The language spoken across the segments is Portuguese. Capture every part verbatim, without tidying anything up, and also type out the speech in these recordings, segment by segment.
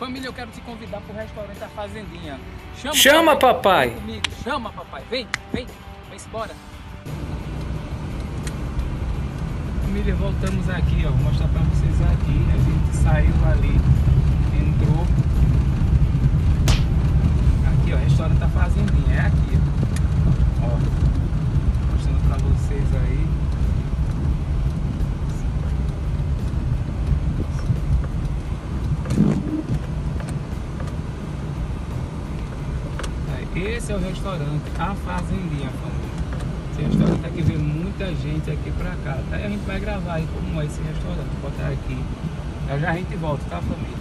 Família, eu quero te convidar para o restaurante A Fazendinha. Chama, Chama papai. papai. Vem comigo. Chama, papai. Vem, vem. Vem embora. Família, voltamos aqui, ó. Vou mostrar para vocês aqui. A gente saiu ali, entrou. Aqui, ó. Restaurante A Fazendinha. É aqui, ó. Ó. Mostrando para vocês aí. Esse é o restaurante A Fazendinha, família. Esse restaurante aqui vem muita gente aqui pra cá, tá? E a gente vai gravar aí como é esse restaurante. Vou botar aqui. Já já a gente volta, tá, família?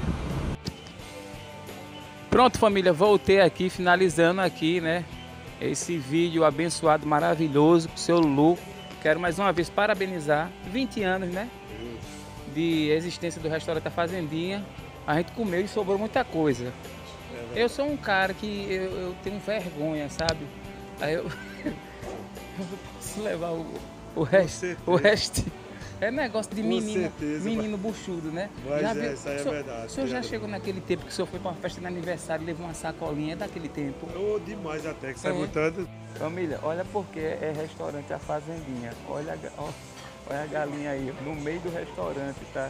Pronto, família. Voltei aqui, finalizando aqui, né? Esse vídeo abençoado, maravilhoso pro seu Lu. Quero mais uma vez parabenizar. vinte anos, né? De existência do restaurante A Fazendinha. A gente comeu e sobrou muita coisa. Eu sou um cara que eu, eu tenho vergonha, sabe? Aí eu, eu posso levar o, o resto. O resto é negócio de menino, certeza, menino mas... buchudo, né? Mas já é, viu, isso aí o senhor, é verdade. O senhor já chegou naquele tempo que o senhor foi para uma festa de aniversário e levou uma sacolinha? É daquele tempo? Oh, demais até, que sai é. botando. Família, olha porque é restaurante A Fazendinha. Olha, ó, olha a galinha aí, ó, no meio do restaurante, tá?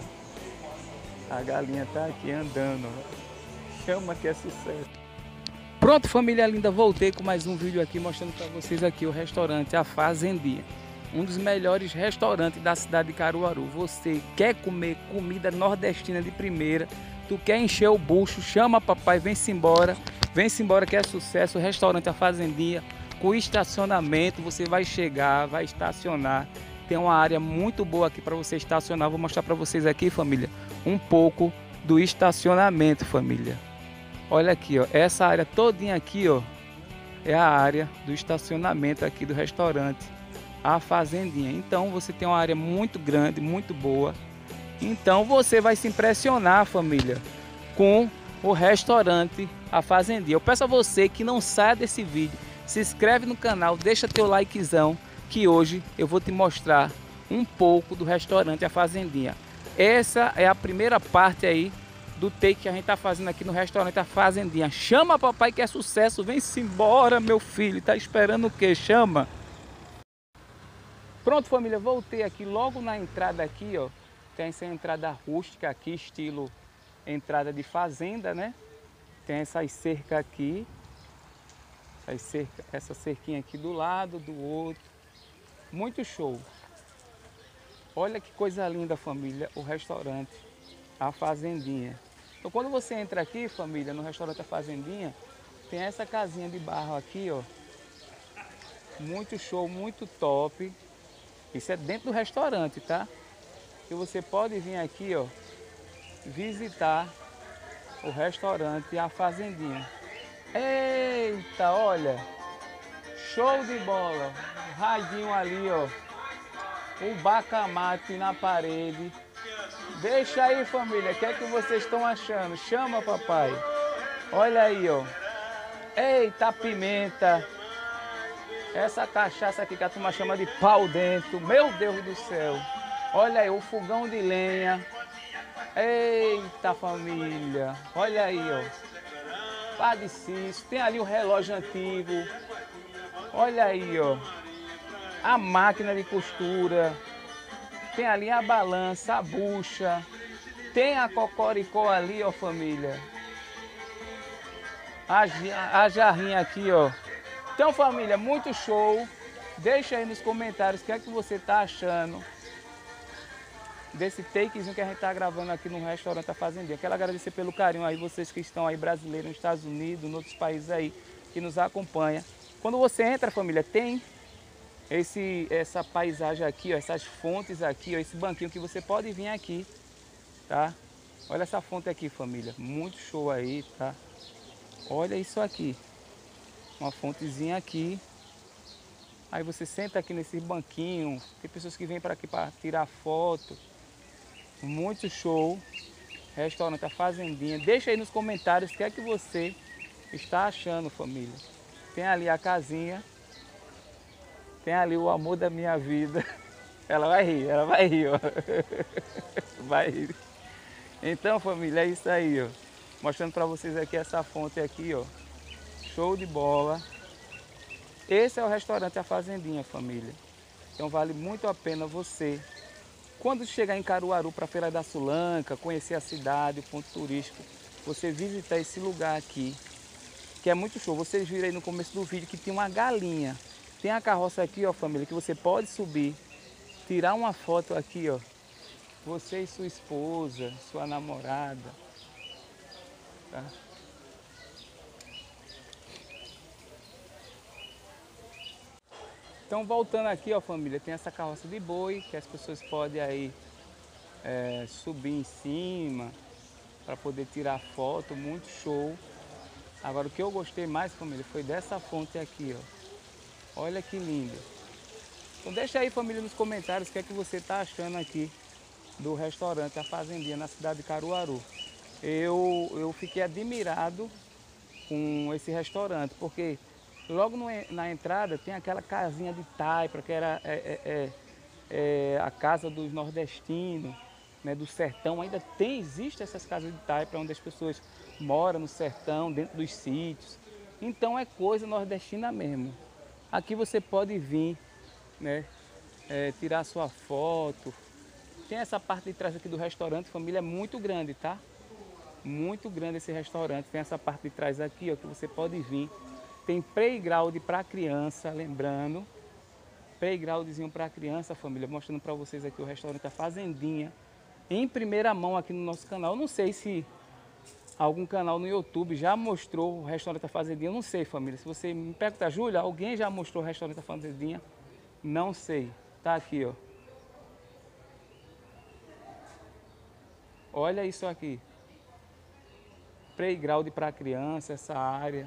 A galinha tá aqui andando, ó. Chama que é sucesso. Pronto, família linda, voltei com mais um vídeo aqui mostrando para vocês aqui o restaurante A Fazendinha. Um dos melhores restaurantes da cidade de Caruaru. Você quer comer comida nordestina de primeira, tu quer encher o bucho, chama papai, vem-se embora. Vem-se embora que é sucesso, o restaurante A Fazendinha. Com estacionamento, você vai chegar, vai estacionar. Tem uma área muito boa aqui para você estacionar. Vou mostrar para vocês aqui, família, um pouco do estacionamento, família. Olha aqui, ó, essa área todinha aqui, ó, é a área do estacionamento aqui do restaurante A Fazendinha. Então você tem uma área muito grande, muito boa. Então você vai se impressionar, família, com o restaurante A Fazendinha. Eu peço a você que não saia desse vídeo, se inscreve no canal, deixa teu likezão, que hoje eu vou te mostrar um pouco do restaurante A Fazendinha. Essa é a primeira parte aí do take que a gente tá fazendo aqui no restaurante A Fazendinha. Chama papai que é sucesso, vem-se embora, meu filho. Tá esperando o quê? Chama. Pronto, família, voltei aqui logo na entrada aqui, ó. Tem essa entrada rústica aqui, estilo entrada de fazenda, né? Tem essas cercas aqui. Essas cerca, essa cerquinha aqui do lado, do outro. Muito show. Olha que coisa linda, família, o restaurante A Fazendinha. Então quando você entra aqui, família, no restaurante A Fazendinha, tem essa casinha de barro aqui, ó. Muito show, muito top. Isso é dentro do restaurante, tá? E você pode vir aqui, ó, visitar o restaurante A Fazendinha. Eita, olha! Show de bola! O radinho ali, ó. O bacamarte na parede. Deixa aí, família, o que é que vocês estão achando? Chama papai. Olha aí, ó. Eita, pimenta. Essa cachaça aqui que a turma chama de pau dentro. Meu Deus do céu. Olha aí, o fogão de lenha. Eita, família. Olha aí, ó. Padre Cício. Tem ali o relógio antigo. Olha aí, ó. A máquina de costura. Tem ali a balança, a bucha. Tem a cocoricó ali, ó, família. A, a jarrinha aqui, ó. Então, família, muito show. Deixa aí nos comentários o que é que você tá achando desse takezinho que a gente tá gravando aqui no restaurante A Fazendinha. Quero agradecer pelo carinho aí, vocês que estão aí, brasileiros, nos Estados Unidos, em outros países aí, que nos acompanham. Quando você entra, família, tem esse, essa paisagem aqui, ó, essas fontes aqui, ó, esse banquinho que você pode vir aqui, tá? Olha essa fonte aqui, família, muito show aí, tá? Olha isso aqui, uma fontezinha aqui. Aí você senta aqui nesse banquinho, tem pessoas que vêm para aqui para tirar foto. Muito show. Restaurante A Fazendinha. Deixa aí nos comentários o que é que você está achando, família. Tem ali a casinha. Tem ali o amor da minha vida. Ela vai rir, ela vai rir, ó. Vai rir. Então, família, é isso aí, ó. Mostrando para vocês aqui essa fonte aqui, ó. Show de bola. Esse é o restaurante A Fazendinha, família. Então vale muito a pena você, quando chegar em Caruaru para a Feira da Sulanca, conhecer a cidade, o ponto turístico, você visitar esse lugar aqui, que é muito show. Vocês viram aí no começo do vídeo que tem uma galinha. Tem a carroça aqui, ó, família, que você pode subir, tirar uma foto aqui, ó. Você e sua esposa, sua namorada, tá? Então voltando aqui, ó, família, tem essa carroça de boi que as pessoas podem aí é, subir em cima para poder tirar foto, muito show. Agora o que eu gostei mais, família, foi dessa fonte aqui, ó. Olha que linda. Então deixa aí, família, nos comentários o que é que você tá achando aqui do restaurante A Fazendinha na cidade de Caruaru. Eu, eu fiquei admirado com esse restaurante, porque logo no, na entrada tem aquela casinha de taipa, que era é, é, é, é, a casa dos nordestinos, né, do sertão. Ainda tem, existe essas casas de taipa onde as pessoas moram no sertão, dentro dos sítios. Então é coisa nordestina mesmo. Aqui você pode vir, né, é, tirar sua foto. Tem essa parte de trás aqui do restaurante, família, é muito grande, tá? Muito grande esse restaurante. Tem essa parte de trás aqui, ó, que você pode vir. Tem playground para criança, lembrando. Playgroundzinho para criança, família. Mostrando para vocês aqui o restaurante A Fazendinha. Em primeira mão aqui no nosso canal. Eu não sei se algum canal no YouTube já mostrou o restaurante A Fazendinha. Eu não sei, família. Se você me perguntar, Júlia, alguém já mostrou o restaurante A Fazendinha? Não sei. Tá aqui, ó. Olha isso aqui. Playground para criança, essa área.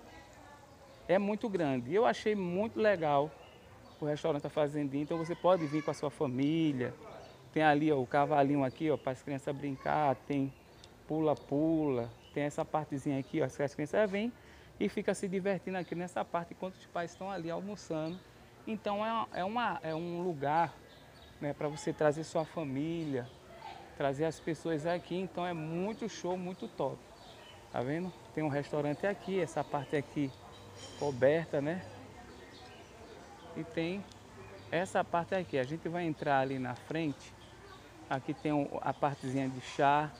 É muito grande. Eu achei muito legal o restaurante A Fazendinha. Então você pode vir com a sua família. Tem ali, ó, o cavalinho aqui, ó, para as crianças brincar. Tem pula-pula. Tem essa partezinha aqui, ó, que as crianças vêm e ficam se divertindo aqui nessa parte enquanto os pais estão ali almoçando. Então é, uma, é, uma, é um lugar, né, para você trazer sua família, trazer as pessoas aqui. Então é muito show, muito top. Tá vendo? Tem um restaurante aqui, essa parte aqui coberta, né? E tem essa parte aqui. A gente vai entrar ali na frente. Aqui tem um, a partezinha de chá.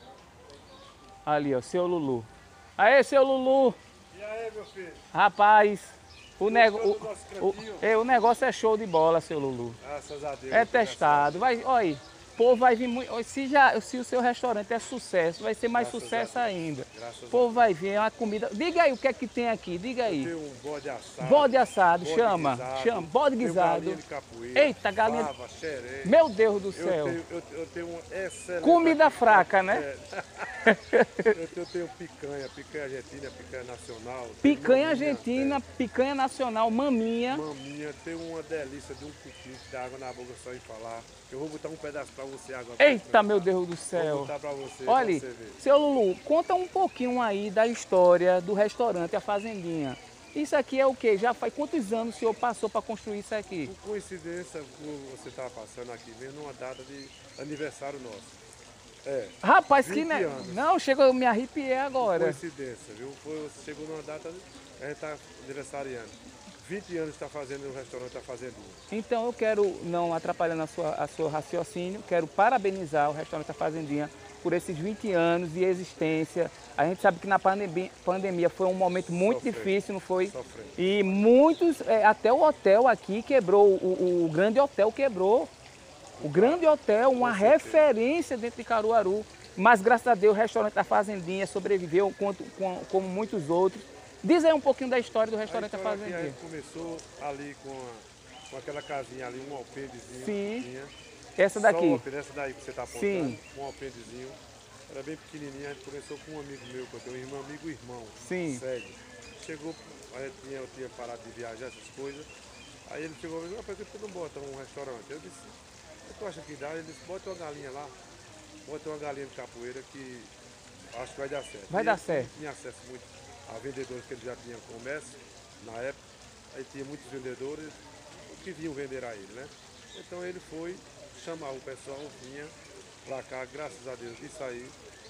Ali, ó, seu Lulu. Aê, seu Lulu! E aí, meu filho? Rapaz, o, nego, Gostou o, do nosso o, cantinho? é, o negócio é show de bola, seu Lulu. Graças a Deus. É testado. Vai, olha aí. O povo vai vir muito. Se, já, se o seu restaurante é sucesso, vai ser mais Graças sucesso a Deus. ainda. Graças O povo vai vir, é uma comida. Diga aí o que é que tem aqui, diga aí. Tem um bode assado. Bode assado, bode chama, guisado, chama, bode tem um guisado. galinha de capoeira. Eita, galinha- Fava, xerém. Meu Deus do Eu céu. tenho, eu, eu tenho um excelente... Comida fraca, né? É. eu, eu tenho picanha, picanha argentina, picanha nacional. tem Picanha maminha, argentina, picanha nacional, maminha. tem Maminha, tem uma delícia de um cupim que dá água na boca só em falar. Eu vou botar um pedaço pra você agora. Eita, meu Deus do Vou céu. botar pra você, Olha, pra você ver. seu Lulu, conta um pouquinho aí da história do restaurante A Fazendinha. Isso aqui é o quê? Já faz quantos anos o senhor passou para construir isso aqui? Por coincidência, você estava passando aqui mesmo numa data de aniversário nosso. É. Rapaz, que vinte ne... anos. Não, chegou, eu me arrepiei agora. Coincidência, viu? Foi, você chegou numa data, a gente está aniversariando. vinte anos está fazendo o restaurante, está fazendo. Então eu quero, não atrapalhando a sua, a seu raciocínio, quero parabenizar o restaurante A Fazendinha por esses vinte anos de existência. A gente sabe que na pandemia, pandemia foi um momento muito Sofrendo. difícil, não foi? Sofrendo. E muitos, é, até o hotel aqui quebrou, o, o grande hotel quebrou. O grande hotel, uma referência dentro de Caruaru. Mas graças a Deus o restaurante A Fazendinha sobreviveu quanto, com, como muitos outros. Diz aí um pouquinho da história do restaurante A A Fazendinha. gente começou ali com, a, com aquela casinha ali, um alpendezinho. Sim. Tinha. Essa Só o daqui. alpendre, essa daí que você está apontando, Sim. um alpendezinho. Era bem pequenininha, a gente começou com um amigo meu, que eu tenho um irmão, amigo e irmão. Sim. Cego. Chegou, a gente tinha, eu tinha parado de viajar, essas coisas. Aí ele chegou e disse, por que você não bota um restaurante? Eu disse, tu acha que dá? Ele disse, bota uma galinha lá, bota uma galinha de capoeira que acho que vai dar certo. Vai E dar ele certo. tinha acesso muito a vendedores que ele já tinha comércio na época. Aí tinha muitos vendedores que vinham vender a ele, né? Então ele foi chamar o pessoal, vinha pra cá, graças a Deus, isso aí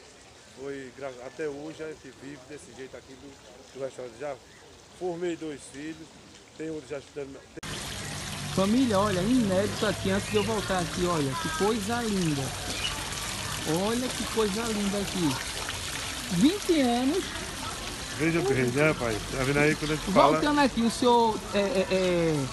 foi, até hoje a gente vive desse jeito aqui do, do restaurante. Já formei dois filhos, tem outro já estudando. Família, olha, inédito aqui, antes de eu voltar aqui, olha, que coisa linda. Olha que coisa linda aqui. vinte anos. Veja bem, né, pai? Tá vendo aí quando a gente fala... Voltando aqui, o senhor é, é, é,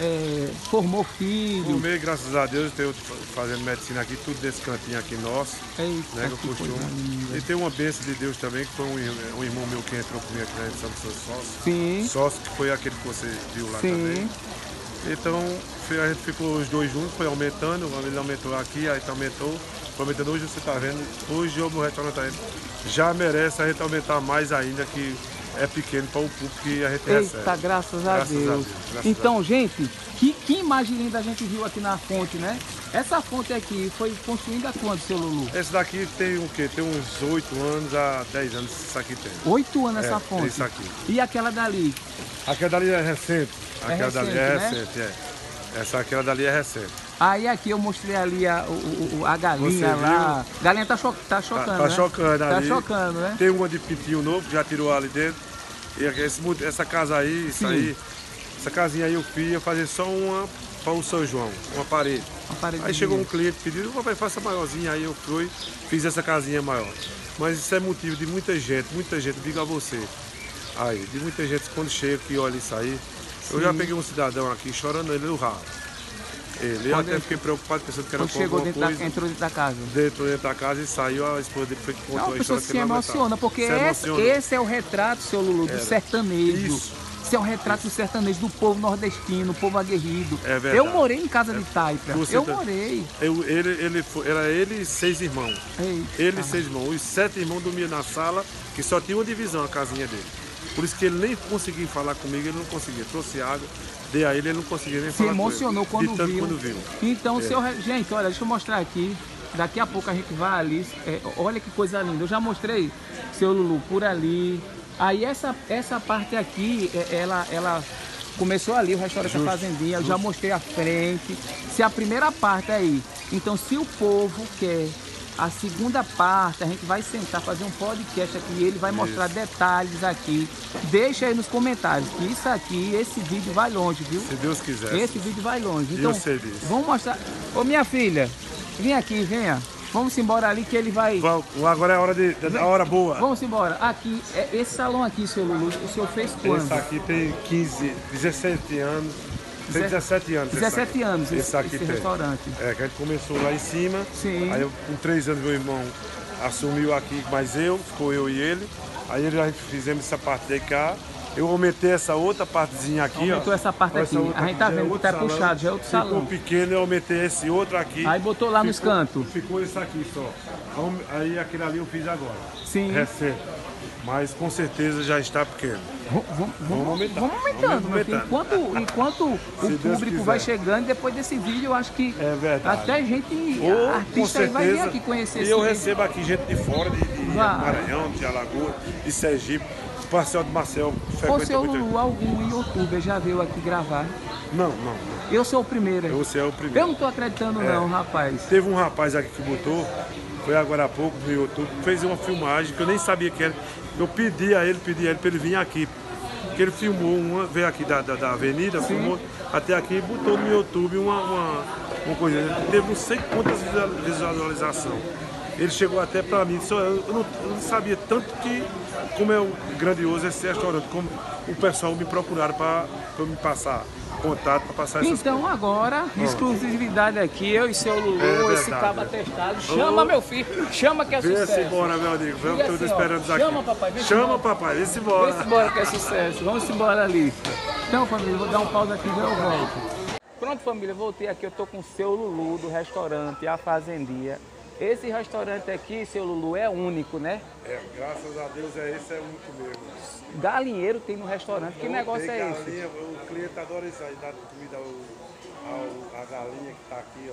é, formou filho? Formei, graças a Deus, tenho fazendo medicina aqui, tudo desse cantinho aqui nosso. Eita, né, que eu que costumo. coisa linda. E tem uma bênção de Deus também, que foi um, um irmão meu que entrou comigo aqui na edição do seu sócio. Sim. Sócio, que foi aquele que você viu lá Sim. também. Então, a gente ficou os dois juntos, foi aumentando, ele aumentou aqui, aí aumentou, foi aumentando. Hoje você está vendo, hoje o meu restaurante já merece a gente aumentar mais ainda, que é pequeno para o público que a gente Eita, recebe. graças a Graças a Deus. Deus, graças Então, a Deus. gente, que, que imagem linda a gente viu aqui na fonte, né? Essa fonte aqui foi construída quando, seu Lulu? Esse daqui tem o quê? Tem uns oito anos a dez anos, isso aqui tem. Oito anos essa É, fonte? isso aqui. E aquela dali? Aquela dali é recente. É Aquela recente, dali é né? recente, é. Essa aquela dali é recente. Aí aqui eu mostrei ali a, o, o- a galinha Você lá. A galinha tá, cho tá chocando, Tá, tá né? chocando Tá ali. chocando, né? Tem uma de pitinho novo, que já tirou ali dentro. E esse, essa casa aí, isso Sim. aí, essa casinha aí eu fiz, ia fazer só uma para o São João, uma parede. Uma paredezinha. Aí chegou um cliente pedindo, papai, faça maiorzinha, aí eu fui, fiz essa casinha maior. Mas isso é motivo de muita gente, muita gente, digo a você. Aí, de muita gente, quando chega aqui olha isso aí, eu Sim. já peguei um cidadão aqui chorando ele no rabo. Ele, eu Quando até ele- fiquei preocupado, pensando que era Quando com chegou alguma dentro da, coisa. entrou dentro da casa. Dentro, dentro da casa e saiu, a esposa dele foi que É contou uma a pessoa história que que se ele não emociona, aguentava. porque Se esse, emociona. esse é o retrato, seu Lulu, do Era. sertanejo. Isso. Esse é o retrato do sertanejo, do povo nordestino, do povo aguerrido. É verdade. Eu morei em casa de taipa. Você Eu tá- morei. Eu, ele, ele foi, era ele e seis irmãos. Eita. Ele e seis irmãos. Os sete irmãos dormiam na sala, que só tinha uma divisão, a casinha dele. Por isso que ele nem conseguia falar comigo, ele não conseguia. Trouxe água, dei a ele, ele não conseguia nem Se falar emocionou com ele. quando De tanto viu. quando viu. Então, o É. seu... re- gente, olha, deixa eu mostrar aqui. Daqui a pouco a gente vai ali. É, olha que coisa linda. Eu já mostrei, seu Lulu, por ali. Aí essa, essa parte aqui, é, ela, ela começou ali, o restaurante da Fazendinha. Eu já mostrei a frente. Se a primeira parte aí. Então, se o povo quer a segunda parte, a gente vai sentar, fazer um podcast aqui e ele vai mostrar Isso. detalhes aqui. Deixa aí nos comentários que isso aqui, esse vídeo vai longe, viu? Se Deus quiser. Esse vídeo vai longe. E Então, eu sei disso. vamos mostrar. Ô, minha filha, vem aqui, venha. Vamos embora ali que ele vai... Vamos, agora é a hora, de, a hora boa. Vamos embora. Aqui, é esse salão aqui, seu Lulu, o senhor fez quando? Esse aqui tem quinze, dezessete anos. Tem dezessete anos. esse dezessete aqui. anos esse, Esse aqui esse tem. restaurante. É, que a gente começou lá em cima. Sim. Aí eu, com três anos meu irmão assumiu aqui, mas eu, ficou eu e ele. Aí ele, a gente fizemos essa parte de cá. Eu aumentei essa outra partezinha aqui, Aumentou ó. essa parte Essa aqui. outra A gente tá já é vendo que outro tá puxado, já é outro Ficou salão. pequeno, eu aumentei esse outro aqui. Aí botou lá nos Ficou- cantos. Ficou esse aqui só. Então, aí aquele ali eu fiz agora. Sim. Recente. Mas com certeza já está pequeno. Vamos, vamos, Vamos aumentar. vamos aumentando, Vamos meu filho. aumentando. Enquanto, enquanto o Se Deus público vai quiser. chegando, depois desse vídeo, eu acho que É verdade. até gente, Ou, com artista aí vai vir certeza, aqui conhecer e esse eu vídeo. recebo aqui gente de fora, de, de Vai. Maranhão, de Alagoas, de Sergipe, o Marcel de Marcel. Ô, frequenta seu muito- Lulu, algum youtuber já veio aqui gravar? Não, não, não. Eu sou o primeiro. Você é o Eu primeiro. não tô acreditando É. não, rapaz. Teve um rapaz aqui que botou, foi agora há pouco no YouTube, fez uma filmagem que eu nem sabia que era. Eu pedi a ele, pedi a ele para ele vir aqui. Porque ele filmou uma, veio aqui da, da, da avenida, filmou até aqui e botou no YouTube uma, uma, uma coisa. Ele teve não sei quantas visual- visualizações. Ele chegou até para mim, só eu, eu não, eu não sabia tanto que, como é o grandioso esse restaurante, como o pessoal me procuraram para me passar contato, para passar essas Então agora, exclusividade aqui, eu e seu Lulu, É esse verdade. cabo atestado. Chama, Ô. meu filho, chama que é Vem-se sucesso. embora, meu amigo. Vamos Diga todos assim, ó, esperando aqui. chama, papai, vem-se Chama, embora. papai. Vem-se embora. Vamos embora que é sucesso. Vamos embora ali. Então, família, vou dar um pausa aqui e já eu volto. Pronto, família, voltei aqui. Eu tô com o seu Lulu do restaurante A Fazendinha. Esse restaurante aqui, seu Lulu, é único, né? É, graças a Deus é esse, é muito mesmo. Galinheiro tem no restaurante. Que negócio Tem é esse? galinha, o cliente adora isso aí, dá comida ao, ao, a galinha que tá aqui, ó.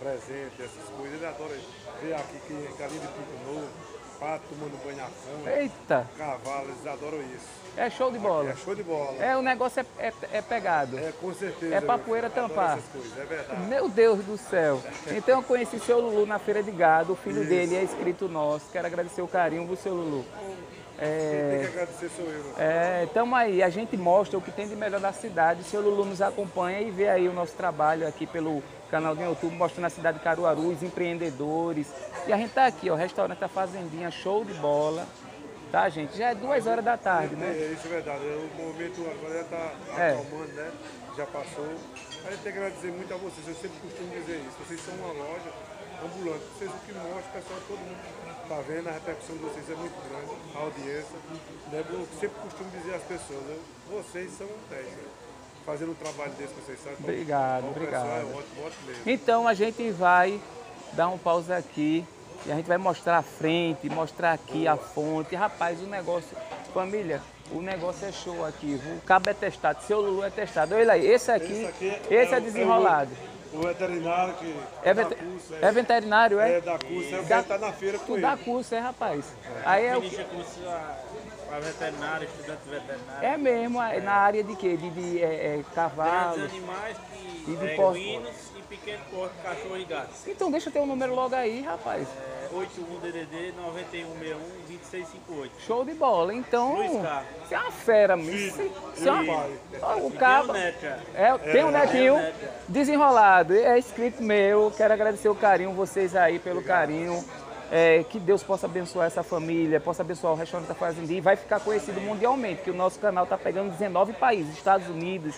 presente, essas coisas. Ele adora ver aqui que galinha de pinto novo, pato tomando banho à fonte, Eita, cavalo, eles adoram isso. é show de bola. É show de bola. É, o negócio é, é, é pegado. É, com certeza. É pra poeira Adoro tampar. essas coisas, é verdade. Meu Deus do céu. Então eu conheci seu Lulu na feira de gado, o filho Isso. dele é inscrito nosso. Quero agradecer o carinho do seu Lulu. Quem tem que agradecer sou eu. É, tamo aí, a gente mostra o que tem de melhor da cidade. O seu Lulu nos acompanha e vê aí o nosso trabalho aqui pelo canal do YouTube, mostrando a cidade de Caruaru, os empreendedores. E a gente tá aqui, ó, o restaurante A Fazendinha, show de bola. Tá, gente? Já é duas horas da tarde, né? É, isso é verdade. O momento agora está É. acalmando, né? Já passou. A gente tem que agradecer muito a vocês. Eu sempre costumo dizer isso. Vocês são uma loja ambulante. Vocês o que mostram, o pessoal, todo mundo está vendo. A repercussão de vocês é muito grande. A audiência. Né? Eu sempre costumo dizer às pessoas, eu, vocês são dez, né? Fazendo um trabalho desse que vocês sabem. Obrigado, o obrigado. pessoal é ótimo, ótimo mesmo. Então a gente vai dar um pausa aqui e a gente vai mostrar a frente, mostrar aqui a fonte. Rapaz, o negócio, família, o negócio é show aqui. O cabo é testado, seu Lulu é testado. Olha aí, esse aqui, Esse aqui é- esse é, é o- desenrolado. O veterinário que É, da vet- curso, é veterinário, é? É da curso, é o Da- que está na feira com Tu ele. dá curso, é, rapaz? Aí é o Ministra curso para veterinário, estudante veterinário. É mesmo, é na área de quê? De, de é, é, cavalo. Grandes animais E que de é, porco. equinos e pequeno porco, cachorro e gato. Então deixa eu ter um número logo aí, rapaz. É, oito um D D D nove um seis um dois seis cinco oito. Show de bola. Então, Luiz Carlos. você é uma fera, mesmo. Você- você é uma- Ó, o cabo. Tem o neto já. É, tem um netinho tem um neto. desenrolado, é inscrito meu. Quero agradecer o carinho, vocês aí pelo carinho. É, que Deus possa abençoar essa família, possa abençoar o restaurante da Fazendinha e vai ficar conhecido mundialmente, que o nosso canal está pegando dezenove países, Estados Unidos,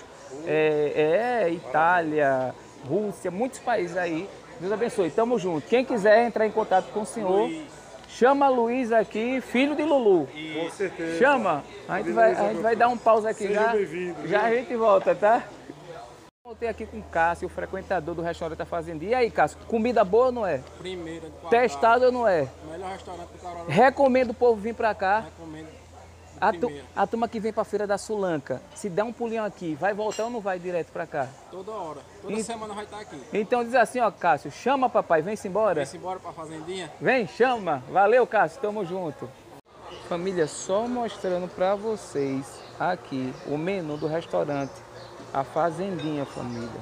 é, é, Itália, Rússia, muitos países aí. Deus abençoe, tamo junto. Quem quiser entrar em contato com o senhor, Luiz. chama Luiz aqui, filho de Lulu. Com certeza. Chama, a gente vai, a gente vai dar um pause aqui Seja já. bem-vindo, Já viu? a gente volta, tá? Voltei aqui com o Cássio, o frequentador do restaurante da Fazendinha. E aí, Cássio, comida boa ou não é? Primeira de qualidade. Testado ou não é? Melhor restaurante do Caruaru. Recomendo o povo vir pra cá. Recomendo. A, tu, primeira. a turma que vem pra Feira da Sulanca, se der um pulinho aqui, vai voltar ou não vai direto pra cá? Toda hora. Toda E- semana vai estar aqui. Então diz assim, ó, Cássio, chama papai, vem-se embora. Vem-se embora pra fazendinha. Vem, chama. Valeu, Cássio, tamo junto. Família, só mostrando pra vocês aqui o menu do restaurante, a Fazendinha, família.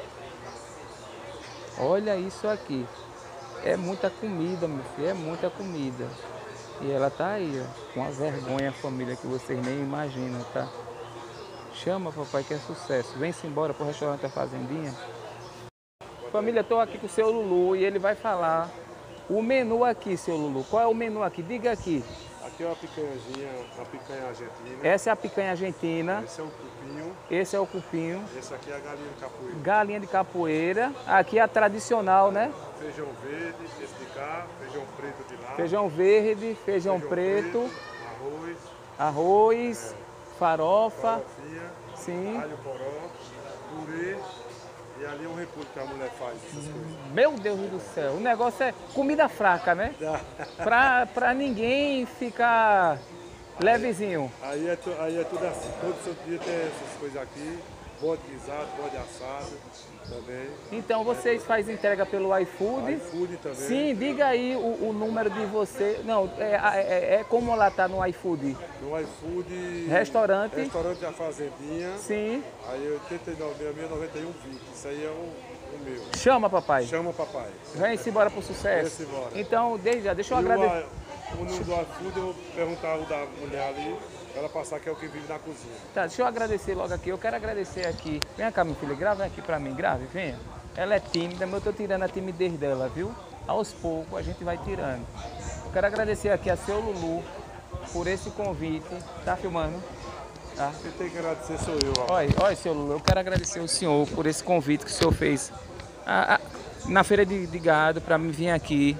Olha isso aqui. É muita comida, meu filho, é muita comida. E ela tá aí, ó, com a vergonha, família, que vocês nem imaginam, tá? Chama, papai, que é sucesso. Vem-se embora pro restaurante da Fazendinha. Família, estou aqui com o seu Lulu e ele vai falar o menu aqui, seu Lulu. Qual é o menu aqui? Diga aqui. Aqui é uma picanhazinha, uma picanha argentina. Essa é a picanha argentina, Esse é o cupinho. esse é o cupinho, Esse aqui é a galinha de capoeira. galinha de capoeira. Aqui é a tradicional, né? Feijão verde, esse de cá, feijão preto de lá. Feijão verde, feijão, preto, arroz, arroz, farofa, farofinha, sim. alho poró, purê e ali um repolho que a mulher faz, essas coisas. Meu Deus do céu, o negócio é comida fraca, né? Pra, pra ninguém ficar levezinho. Aí é, tu- aí é tudo assim, todo santo dia tem essas coisas aqui, bode guisado, bode assado também. Então vocês fazem entrega pelo iFood. iFood também. Sim, diga aí o, o número de você. Não, é, é, é como lá tá no iFood. No iFood. Restaurante. Restaurante da Fazendinha. Sim. Aí oitenta e nove, sessenta e seis, noventa e um, vinte. Isso aí é o, o meu. Chama, papai. Chama papai. Vem-se embora pro sucesso. Vem-se embora. Então, desde já, deixa eu E o, agradecer. a- o número do iFood, eu vou perguntar o da mulher ali, pra ela passar que é o que vive na cozinha. Tá, deixa eu agradecer logo aqui. Eu quero agradecer aqui. Vem cá, minha filha, grava aqui pra mim, grave, venha. Ela é tímida, mas eu tô tirando a timidez dela, viu? Aos poucos a gente vai tirando. Eu quero agradecer aqui a seu Lulu por esse convite. Tá filmando? Tá. Quem tem que agradecer sou eu, ó. Olha, olha, seu Lulu, eu quero agradecer o senhor por esse convite que o senhor fez a- a- na feira de, de gado para mim vir aqui.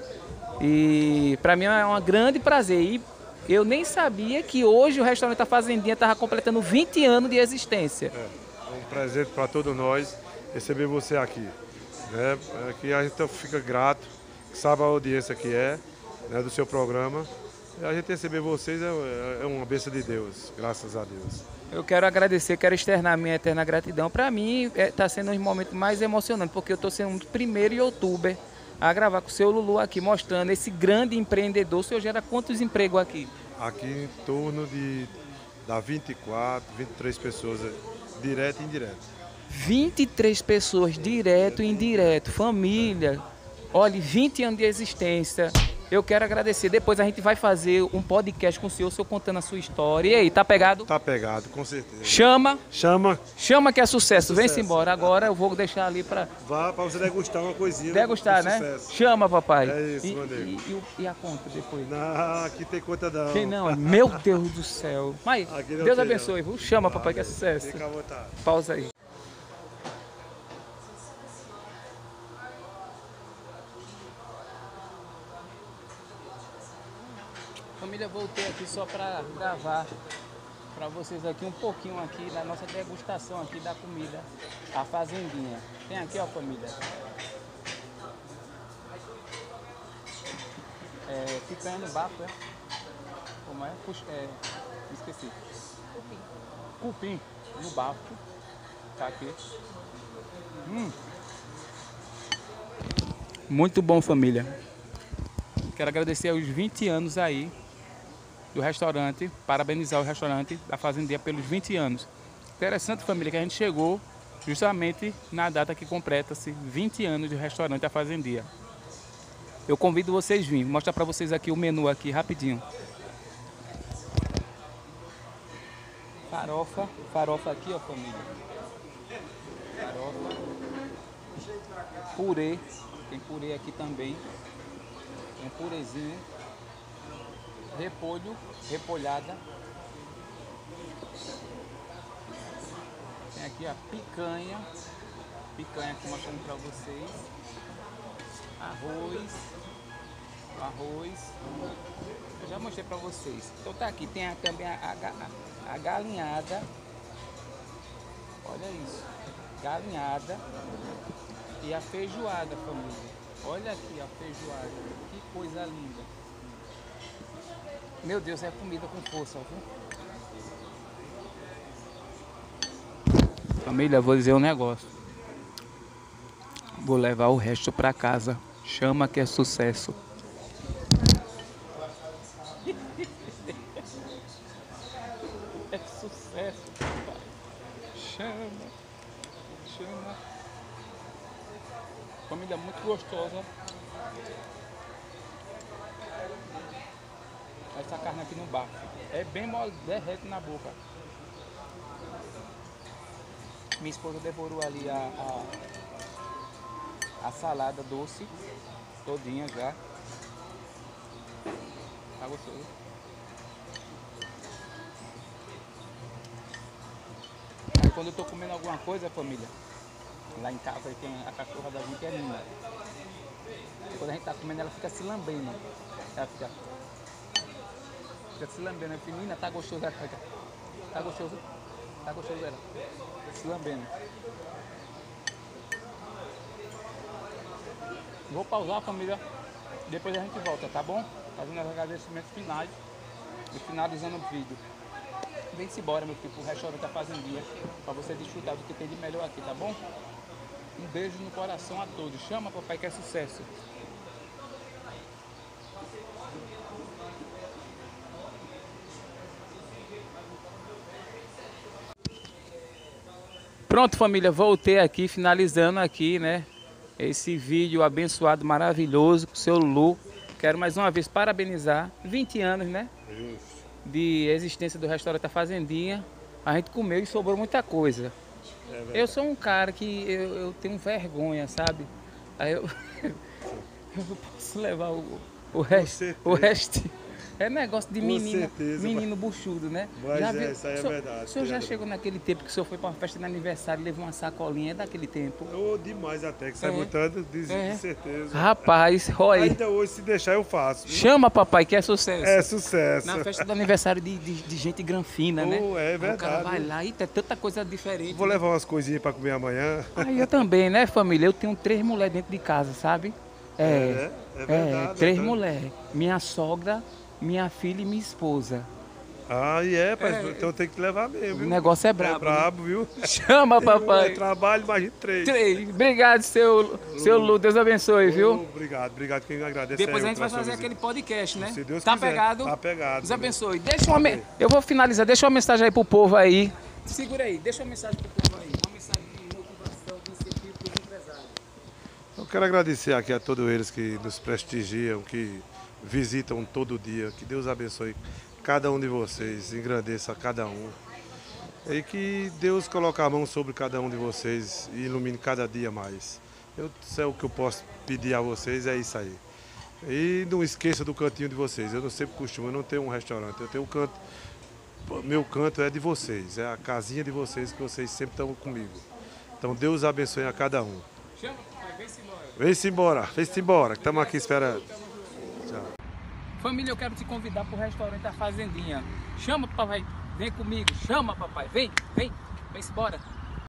E para mim é um grande prazer. E eu nem sabia que hoje o restaurante da Fazendinha estava completando vinte anos de existência. É, é um presente para todos nós receber você aqui. Né? É que a gente fica grato, sabe a audiência que é, né, do seu programa. A gente receber vocês é, é uma bênção de Deus, graças a Deus. Eu quero agradecer, quero externar minha eterna gratidão. Para mim, está sendo um momento mais emocionante, porque eu estou sendo um dos primeiros youtuber a gravar com o seu Lulu aqui, mostrando esse grande empreendedor. O senhor gera quantos empregos aqui? Aqui em torno de dá vinte e quatro, vinte e três pessoas, direto e indireto. vinte e três pessoas, direto e indireto, família. Olha, vinte anos de existência. Eu quero agradecer. Depois a gente vai fazer um podcast com o senhor, o senhor contando a sua história. E aí, tá pegado? Tá pegado, com certeza. Chama, Chama, chama que é sucesso. Sucesso. Vem-se embora. Agora eu vou deixar ali para vá para você degustar uma coisinha. degustar, do né? sucesso. Chama, papai. É isso, e, meu amigo. e, e, o- e a conta depois? Não, aqui tem conta não. Quem não? Meu Deus do céu. Mas Aqui não Deus tem, abençoe, viu? Chama, papai, que é Amém. sucesso. Fica à vontade. Pausa aí. Família, voltei aqui só para gravar para vocês aqui um pouquinho aqui da nossa degustação aqui da comida, a fazendinha. Tem aqui, ó, família. É, picanha no bafo, é? Como é? Puxa, é, esqueci. Cupim. Cupim no bafo. Tá aqui. Hum. Muito bom, família. Quero agradecer aos vinte anos aí do restaurante, parabenizar o restaurante da Fazendinha pelos vinte anos. Interessante, família, que a gente chegou justamente na data que completa-se vinte anos do restaurante da Fazendinha. Eu convido vocês a virem, vou mostrar para vocês aqui o menu aqui rapidinho. Farofa, farofa aqui, ó, família. Farofa. Purê, tem purê aqui também. Tem purezinho. Repolho, repolhada. Tem aqui a picanha. Picanha aqui mostrando para vocês. Arroz. Arroz. Eu já mostrei para vocês. Então tá aqui, tem a- também a, a, a galinhada. Olha isso. Galinhada. E a feijoada, família. Olha aqui a feijoada. Que coisa linda. Meu Deus, é comida com força, viu? Família, vou dizer um negócio. Vou levar o resto pra casa. Chama que é sucesso. É sucesso, papai. Chama. Chama. Família muito gostosa. Essa carne aqui no bafo. É bem mole, derrete na boca. Minha esposa devorou ali a, a, a salada doce. Todinha já. Tá gostoso. Aí quando eu tô comendo alguma coisa, família, lá em casa aí tem a cachorra da gente que é linda. Quando a gente tá comendo, ela fica se lambendo. Ela fica... Fica se lambendo, né? Menina, tá gostoso, ela fica. Tá gostoso? Tá gostoso ela. Se lambendo. Vou pausar, família. Depois a gente volta, tá bom? Fazendo os agradecimentos finais e finalizando o vídeo. Vem-se embora, meu filho, pro restaurante da Fazendinha, pra você desfrutar do que tem de melhor aqui, tá bom? Um beijo no coração a todos. Chama, papai, que é sucesso. Pronto, família, voltei aqui, finalizando aqui, né, esse vídeo abençoado, maravilhoso, com o seu Lulu. Quero mais uma vez parabenizar, vinte anos, né, de existência do restaurante da Fazendinha. A gente comeu e sobrou muita coisa. Eu sou um cara que eu, eu tenho vergonha, sabe? Aí eu, eu não posso levar o, o resto, o resto. É negócio de Com menino, certeza, menino buchudo, né? Mas Já é, viu- isso aí é o senhor- verdade, O senhor já tem chegou naquele tempo que o senhor foi para uma festa de aniversário e levou uma sacolinha? É daquele tempo? Oh, demais até, que sai É. botando, de, É. de certeza. Rapaz, olha aí. Ainda hoje, se deixar, eu faço. viu? Chama, papai, que é sucesso. É sucesso. Na festa do aniversário de, de, de gente granfina, né? Oh, é Aí o cara verdade. vai lá e tem tanta coisa diferente. Vou né? levar umas coisinhas pra comer amanhã. Aí eu também, né, família? Eu tenho três mulheres dentro de casa, sabe? É, é verdade, três verdade. mulheres. Minha sogra, minha filha e minha esposa. Ah, e é, pai, É. então tem que levar mesmo, O viu? negócio é É brabo. né? brabo, viu? Chama, papai. Trabalho, mais de três. Três. Obrigado, seu, seu Lu. Deus abençoe, viu? Obrigado, obrigado. Quem agradece Depois é a eu gente vai pela sua fazer aquele visita. podcast, né? Se Deus tá quiser. pegado? Tá pegado. Deus abençoe. Deixa uma me... Eu vou finalizar. Deixa uma mensagem aí pro povo aí. Segura aí. Deixa uma mensagem pro povo aí. Uma mensagem de motivação, de incentivo pros empresários. Eu quero agradecer aqui a todos eles que nos prestigiam, que visitam todo dia. Que Deus abençoe cada um de vocês, engrandeça cada um. E que Deus coloque a mão sobre cada um de vocês e ilumine cada dia mais. Eu sei o que eu posso pedir a vocês, é isso aí. E não esqueça do cantinho de vocês. Eu não sempre costumo, eu não tenho um restaurante, eu tenho um canto. Meu canto é de vocês, é a casinha de vocês, que vocês sempre estão comigo. Então Deus abençoe a cada um. Chama, papai. Vem-se embora. Vem-se embora, vem-se embora, que estamos aqui esperando. Tchau. Família, eu quero te convidar pro restaurante A Fazendinha. Chama, papai. Vem comigo. Chama, papai. Vem, vem. Vem-se embora.